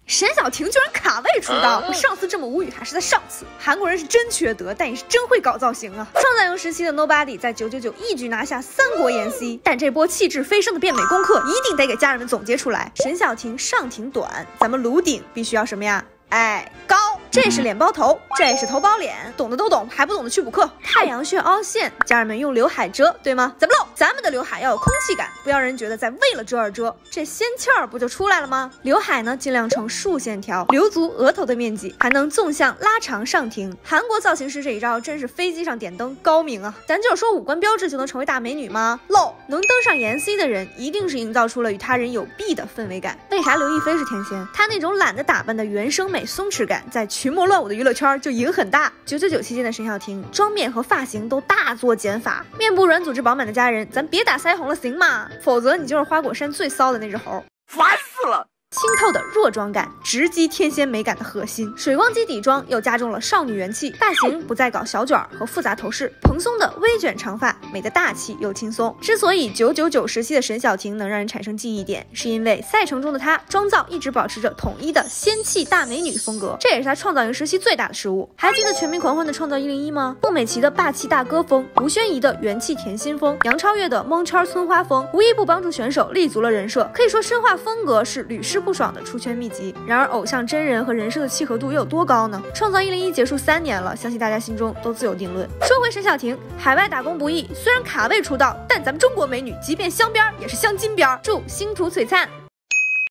沈小婷居然卡位出道，我上次这么无语还是在上次。韩国人是真缺德，但也是真会搞造型啊！创造营时期的 Nobody 在999一举拿下3国妍希，但这波气质飞升的变美功课一定得给家人们总结出来。沈小婷上挺短，咱们颅顶必须要什么呀？哎，高。这是脸包头，这是头包脸，懂的都懂，还不懂的去补课。太阳穴凹陷，家人们用刘海遮，对吗？咱们漏，咱们的刘海要有空气感，不要让人觉得在为了遮而遮，这仙气儿不就出来了吗？刘海呢，尽量呈竖线条，留足额头的面积，还能纵向拉长上庭。韩国造型师这一招真是飞机上点灯，高明啊！咱就是说五官标致就能成为大美女吗？漏，能登上妍希的人，一定是营造出了与他人有弊的氛围感。为啥刘亦菲是天仙？她那种懒得打扮的原生美松弛感，在群魔乱舞的娱乐圈就赢很大。999期间的沈小婷，妆面和发型都大做减法，面部软组织饱满的家人，咱别打腮红了行吗？否则你就是花果山最骚的那只猴， 烦死了！ 清透的弱妆感，直击天仙美感的核心。水光肌底妆又加重了少女元气，发型不再搞小卷和复杂头饰，蓬松的微卷长发，美得大气又轻松。之所以999时期的沈小婷能让人产生记忆点，是因为赛程中的她妆造一直保持着统一的仙气大美女风格，这也是她创造营时期最大的失误。还记得全民狂欢的创造101吗？孟美岐的霸气大哥风，吴宣仪的元气甜心风，杨超越的蒙圈村花风，无一不帮助选手立足了人设，可以说深化风格是屡试不爽的出圈秘籍。然而偶像真人和人设的契合度又有多高呢？创造101结束3年了，相信大家心中都自有定论。说回沈小婷，海外打工不易，虽然卡位出道，但咱们中国美女即便镶边也是镶金边。祝星途璀璨。